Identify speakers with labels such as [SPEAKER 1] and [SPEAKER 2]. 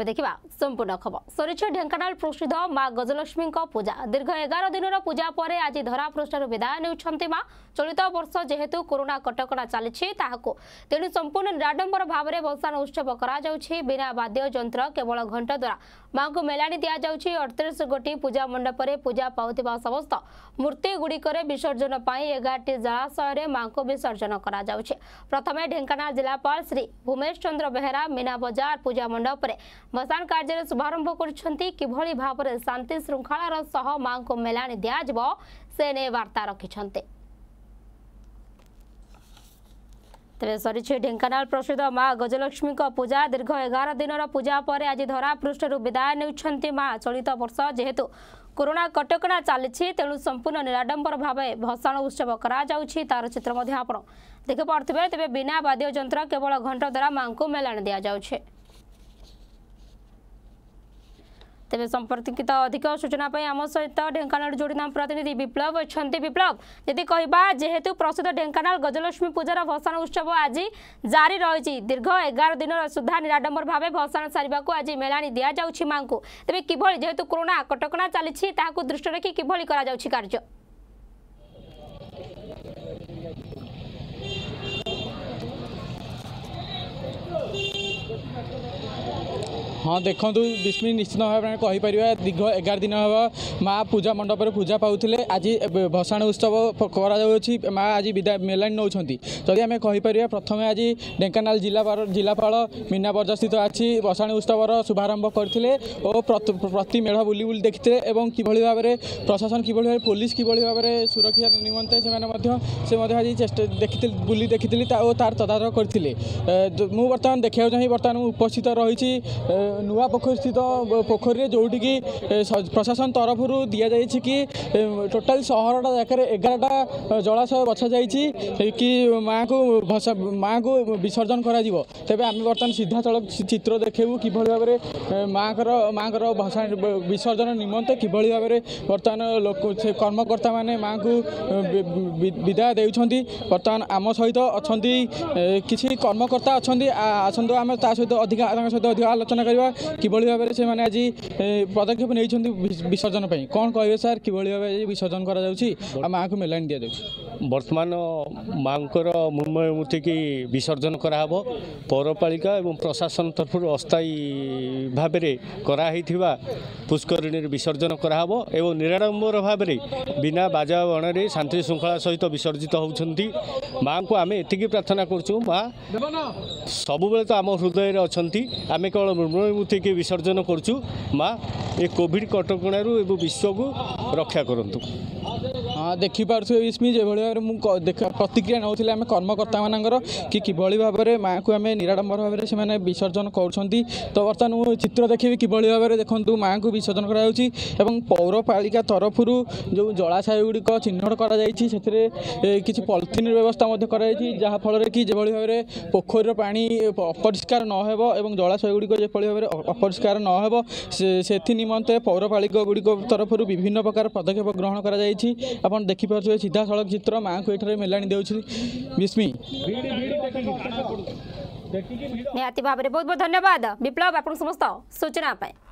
[SPEAKER 1] तेज देखा संपूर्ण खबर सरीछ ढेंकानाल प्रसिद्ध माँ गजलक्ष्मी पूजा दीर्घ 11 दिन पूजा पर आज धरापृष्ठ विदाय ने माँ चलित वर्ष जेहेतु कोरोना कटकड़ा चली तेणु संपूर्ण निराडंबर भाव में भसान उत्सव बिना वाद्य जंत्र केवल घंट द्वारा माँ को मेलाणी दि जाऊँगी 38 गोटी पूजा मंडप में पूजा पाउथिबा समस्त मूर्ति गुड़िक विसर्जन 11टी जलाशय माँ को विसर्जन करा जाउछि। प्रथमे ढेंकानाल जिलापाल श्री भूमेश चंद्र बेहेरा मीना बजार पूजा मंडप में भसान कार्य शुभारंभ कर भाव में शांति श्रृंखलार सह माँ को मेलाणी दिज्व से ने वार्ता रखिछन्ते। तेज सरी ढेंकानाल प्रसिद्ध माँ गजलक्ष्मी पूजा दीर्घ 11 दिन पूजा पर आज धरापृष्ठ विदाय ने माँ चलित वर्ष जेहेतु कोरोना कटकड़ा चली तेणु संपूर्ण निराडंबर भाव भसान उत्सव तार चित्र आप देखि पारे तेज बिना वाद्य जंत्र केवल घंट द्वारा माँ को मेलाणी दि जाउछे। तेज संपर्कित अधिक सूचना आम सहित ढेंकानाल जोड़ीना प्रतिनिधि विप्लव अच्छा। विप्लव यदि कहबा जेहेतु प्रसिद्ध ढेंकानाल गजलक्ष्मी पूजार भसान उत्सव आज जारी रही दीर्घ 11 दिन सुधा निराडंबर भाव भसान सारे आज मेलाणी दि जाउछि मां को तेज किभली जेहेतु कोरोना कटकणा चली दृष्टि रखी किभली करा जाउछि कार्य।
[SPEAKER 2] हाँ देखु विस्मी निश्चित भाव में कहीपर दीर्घ 11 दिन हम माँ पूजा मंडप में पूजा पाते आज भसाण उत्सव कर माँ आज विदाय मेलाणी नौ जदि आम कहीपर प्रथम आज ढेंकानाल जिलापाल मीना बजार स्थित आज भसाण उत्सवर शुभारंभ करते और प्रति मेढ़ बुली बुली देखते कि भाव में प्रशासन कि भाव पुलिस कि भाव में सुरक्षा निमंते से आज चेष्टा देखी बुली देखी तार तदारख करते मुझे बर्तमान देखा चाहिए बर्तमान उपस्थित रही नुआ पोखरी स्थित पोखरी जोटिकी प्रशासन तरफ दि जाए कि टोटाल सहरटा जाकर 11टा जलाशय बछा जाइए कि माँ को विसर्जन कर तेज आम बर्तमान सीधा सड़क चित्र देखू कि भाव में माँकर विसर्जन निमंते कि भाव में बर्तमान लोक कर्मकर्ता मैंने माँ को विदाय देउछंती। बर्तमान आम सहित अच्छा किसी कर्मकर्ता अच्छा आसतु आम सहित अधिक आलोचना करवा कि भाव में से आज पदक्षेप नहीं विसर्जन कौन कहे सर कि भाव विसर्जन कर माँ को मेलाणी दि जाए।
[SPEAKER 3] बर्तमान माँ मृण्मय मूर्ति की विसर्जन कराब पौरपालिका और प्रशासन तरफ अस्थायी भाव में कराई पुष्करिणी विसर्जन कराब एवं निराडंबर भाव में बिना बाजा बण शांति श्रृंखला सहित विसर्जित होती। माँ को आम एति प्रार्थना करूँ माँ सब तो आम हृदय अच्छा आम केवल मृण्मय मूर्ति की विसर्जन करूँ माँ ये कोविड कटकणु एवं विश्व को रक्षा करंतु।
[SPEAKER 2] हाँ देखिपे विस्मी जो भाव में प्रतिक्रिया नौले आम कर्मकर्ता मानकर कि भाव में माँ को आम निराडंबर भाव में से विसर्जन कर तो बर्तमान मुझे चित्र देखी कि भाव में देखूँ माँ को विसर्जन कर पौरपालिका तरफ जो जलाशय गुड़िक चिन्हट कर पॉलिथिन व्यवस्था जहाँफल कि जो भाव में पोखर पानी अपरिष्कार नहेब जलाशय गुड़िक जो भाव में अपरिष्कार नहेब से निमंते पौरपालिका गुड़िक तरफ विभिन्न प्रकार पदक्षेप ग्रहण कर अपन देखिपे सीधा सड़क चित्र माँ को ये मेलाणी देउछि विस्मी
[SPEAKER 1] निहाती भाव में बहुत बहुत धन्यवाद विप्लव आप समस्त सूचना पाए।